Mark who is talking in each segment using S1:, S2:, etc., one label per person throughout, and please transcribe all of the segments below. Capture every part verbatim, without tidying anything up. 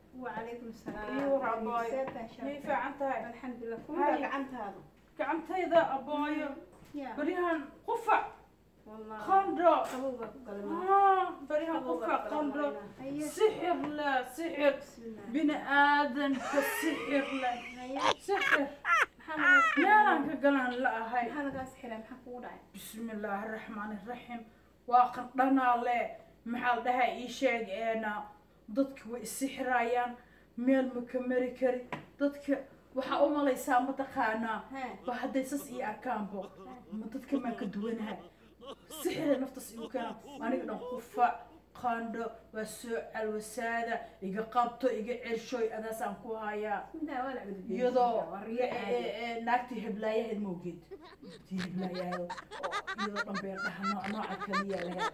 S1: وعليكم السلام.
S2: ايوه اباي كيف عنتها؟
S1: الحمد لله كلها قعنت هذا
S2: قعنتيدا اباي بريهان قفع
S1: والله
S2: خندق
S1: قبوبة قلنا
S2: اه بريهان قفع خندق سحر لا سحر بني ادم كسحر لا سحر لا كقلان لا هاي
S1: هذا سحر محقود
S2: بسم الله الرحمن الرحيم واقدنا له maxaa dhahay ii sheeg eena dadka way sixirayaan meel ma ka mari kari dadka waxa u malaysaa ma taqaanaa ba hadday sas ii arkaanbo ma dadka maa ka duwanahay sixira naftas igu keena aniga dhan qufac qandho waa soo calwasaada iga qabto iga cershoy adaasaan ku hayaa iyadoo naagtii heblaayaheed mawgeed tii heblaayaheed iyadoo dhan beer dhaha nooc nooca kaliya lahayd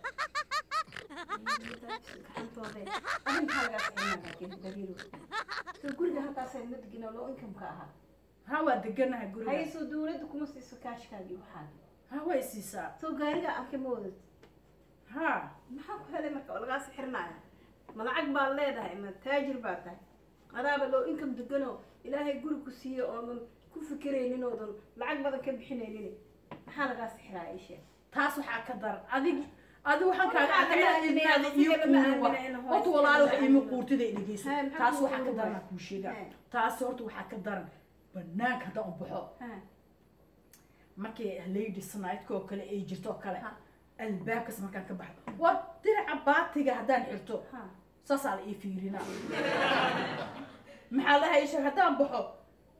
S1: أنا حاجة أنا كيف دقيقة تقول لها كاسة مدقنا لو إنكم كاها
S2: هوا دقنا هقول
S1: هاي صدورة دكتور سكاش كاجي وحال
S2: هوا يسيسا
S1: تو قارقة أكملت
S2: ها
S1: ما حق هذا مركب ولا قاس حرنا ما العقب بالله ده إما تاجر باته أنا بلو إنكم دقنا إلهي يقول كسية أو من كفكرين نودن العقب هذا كم حين ليني حال قاس حرا إيش
S2: تاسو حكدر أديك أدو حكا أنا إني يقول وطول على إيمو قورتي ذي نجيس تاسو حكدر نكوشيدا تاسو رتو حكدر بناك هذا أبوه ماكي ليدي سنايت كو كلا إيجرتو كلا الباكس ما كان كبح وترى عباتي قاعدان حلتو صاص على إيفيرنا محلها إيش هذا أبوه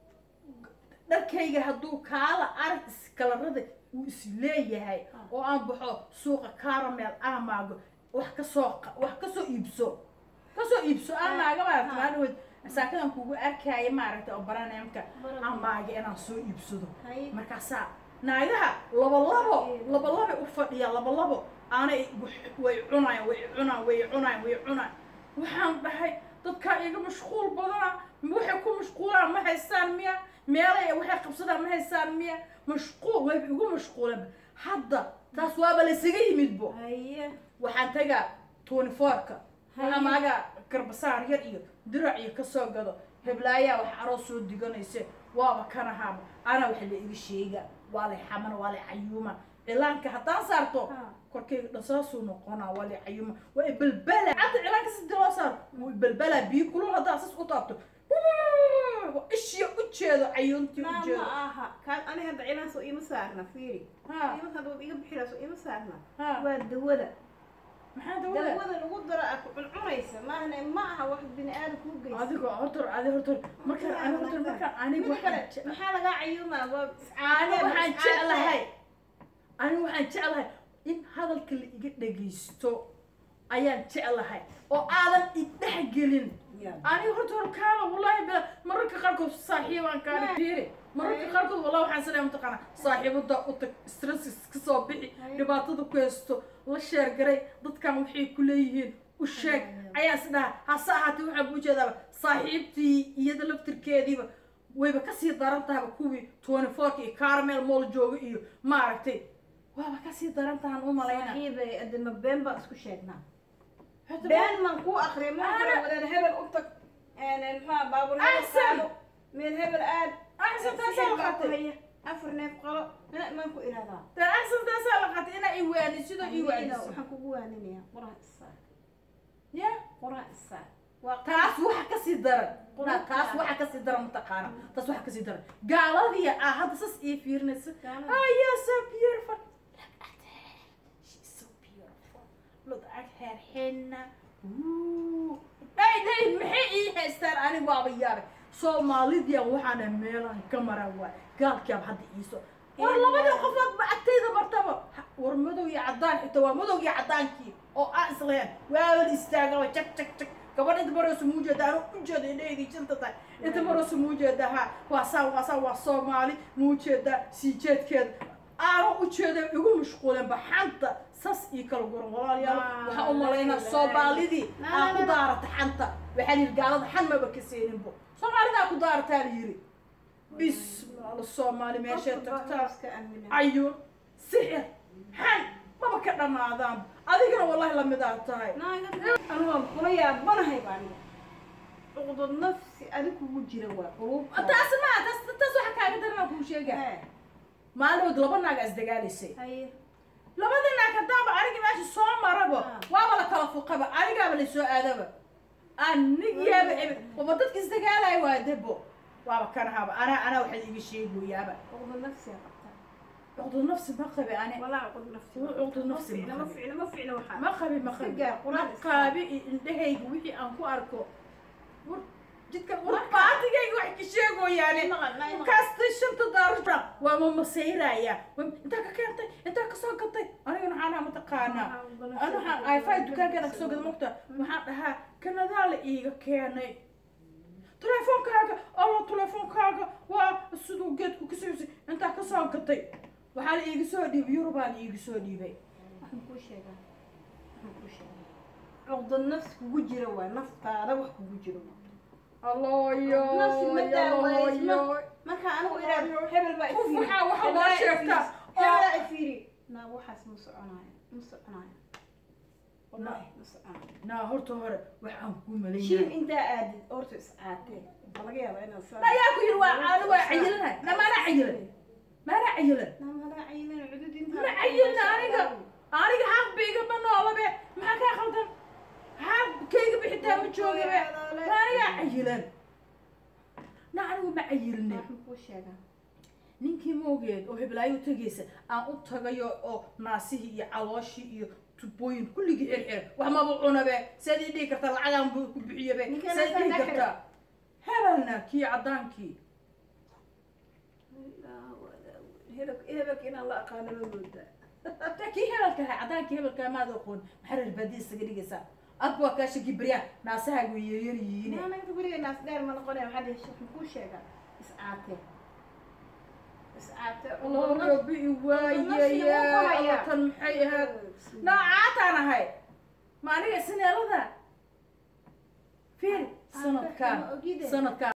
S2: دركيجا هدو كالا أرتس كلا رضي وإسليه oo aan baxo suuqa caramel amaago wax ka soo wax ka soo iibso ka soo iibso amaaga maaragtay saakadan kugu arkay maaragtay oo baranaamka amaaga inaan soo iibsado markaas naagaha laba labo laba labo u fadhiya laba labo aanay way cunayaan way cunaan way cunaan way cunaan waxaan dhahay dadka iyaga mashquul badana waxay ku mashquulaan ma haystaan miya meelay waxay qabsadaan ma haystaan miya mashquul way igu mashquulaan hadda taas waaba la isaga yimid bo waxaan tagaa twenty four-ka waxaa maaga garbasaar yar iyo dirac iyo ka soo gado heblaayaa wax aroos soo diganaysa waaba kana haaba ana waxa la iga sheega waa la xamana waa la cayuuma cilaanka haddaan saarto korkeyga dhasaasuu noqonaa waa la cayuuma waa balbala hadda cilaanka si dilo saar waa balbala biyo kulul haddaa sas u taabto إيش يوجد عيونتي
S1: يوجد؟ ما آها كان أنا هذا عيلان سوي مسارنا فيري. ها. يوم هذا بيجي بحيرة سوي مسارنا. ها. والدودة.
S2: ما حد دودة.
S1: الدودة القدرة أكو العريسة ما هنا معها واحد بني آدم مو جيس.
S2: هذيك هرتر هذه هرتر مكان أنا هرتر مكان أنا
S1: واحد. محل قاع عيومها.
S2: أنا واحد شعله هاي. أنا واحد شعله هاي. إن هذا الكل يجي نجيستو. أيان شعله هاي. أو آدم يتحجلين. أنا هرتور كان والله ب مرة كقاركو صاحب أنا كان كبير مرة كقاركو والله وحسنا متقنا صاحب ودا وتك ستريس كصابي لبعضه كويستو والشهر قري ضد كان وحي كليهن والشيك عياسنا هالساعة وحب وجهه صاحبتي يدلب تركيدي ويبكسي ضربتها بكوبي twenty four كي كارميل مول جوجي إيو ما عرفتي وبكسي ضربتها عن أم علينا
S1: صاحبي قد ما بين بقى اسكو شيكنا بين ما نكو أخري ما أخري ولا هبل أختك أنا ما بابور
S2: أحسن
S1: من هبل آد
S2: أحسن تسأل
S1: خطي أفر نيف قلا لا ما نكو إلى ذا
S2: ده أحسن تسأل خطي أنا إيواني شو ده إيواني
S1: وحكو بواني يا قراء الساعة
S2: يا
S1: قراء الساعة
S2: taas waxa ka sii daran qura taas waxa ka sii daran mutaqaana taas waxa ka sii daran gaaladii ah hadda sas ii fiirnaysa ah ya so beautiful she's so beautiful look at her henna ooh ay day maxay ii haystaan ani baaba yaar Soomaalidiyan waxaana meelan kamera waa gaalkii hadda iiso war labada qofood ba agtayda martaba war madow iyo cadaan inta waa madow iyo cadaankii oo aan isleen waa istaaga jak jak jak gabadha inta marayso muujeeda aan u jeedo inay jinta tahay inta marayso muujeeda ha waa saa waa saa waa Soomaali muujeeda si jeedkeed aan u jeedo igu mashquulan baxanta sas ii kala goran walaalayaal waxa u maleynaa Soomaalidii aan ku daarata xanta waxa la gaalada xan ma ba ka seenin bo Soomaalida ku daartaa yiri bis Soomaali meesha tagtaa ayu sixir xan ma ba ka dhamaadaan adigana wallahi la mid ah tahay
S1: أنا كل يا بنا هاي باني cuqdad nafsi adiga kugu jira waa qulubta
S2: taas ma taas taas waxa kaaga daran ku sheegaa maalmood laba naag as dagaalisay
S1: haye
S2: labada naag hadaaba aniga meesha soo marabo waaba la kala fuqaba anigaaba la soo aadaba anigaaba waba dadka is dagaalay waa dabo waaba kana haba ana ana waxa iga sheegoyaaba
S1: cuqdad nafsi qabta
S2: cuqdad nafsi ma qabi ana
S1: wala cuqdad nafsi
S2: cuqdad nafsi
S1: ma fiicna ma fiicna waxa
S2: ma qabi ma qabi ma qabi indhahayga wixii aan ku arko jidka warqaatigayga wax ka sheegoyaane kasta shanta daarashra waa ma masayraya inta ka keentay inta ka soo gatay aniga waxaan ma taqaana ana waxaan ay fay dukaankeeda ka soo gaday marta waxaan dhahaa kanada la iiga keenay telefoonkaaga alla telefoonkaaga waa sidoo geedku ka soo inta ka soo gatay waxaa la iiga soo dhiibay Yurubaan iiga soo dhiibay
S1: waxaan ku sheegaa waxaan ku sheegaa cuqdad nafsi kugu jira waa naftaada wax kugu jiro
S2: الله يو الله يو
S1: ما كان أنا وإيران حبل بقى
S2: فيري وحا وحا ما شفته
S1: حبل بقى فيري نا وحاس مسعنايا مسعنايا والله مسعنايا
S2: نا هرتو هر وحا نقول ملينا
S1: شيل أنت قاعد أورتو إسعاتي بلقي يلا أنا صار
S2: لا ياكو يروى أنا وعيلنا لا ما أنا عيلنا ما أنا عيلنا
S1: لا ما أنا عيلنا عدود أنت
S2: ما عيلنا أنا أنا حق بيجا من الله به ما كان خلطان حق كيجا بحتى متشوقة به ما أنا عيلنا نعم ما عيلنا ninkii moogeed oo heblaayo tagaysa aan u tagayo oo naasihi iyo calooshi iyo tubooyin kulligii xirxir wax ma buu cunabe sidii dhig karta lacagan buu ku bixiyabe sidii dhig karta hebelna kii cadaankii
S1: hebel hebel ina la aqaano mooda
S2: ta kii hebelka cadaankii hebelka ma aqoon xarir badiis saga dhigaysa adba ka shaki bariya naasaha weeyay yihiin
S1: ma naga bariya naas dheer ma noqonay waxa dhashay ku sheega iscaate
S2: الله ربي ويا يا تنحيها نعات أنا هاي ما أنا سنة لذا فين سنة كام سنة كام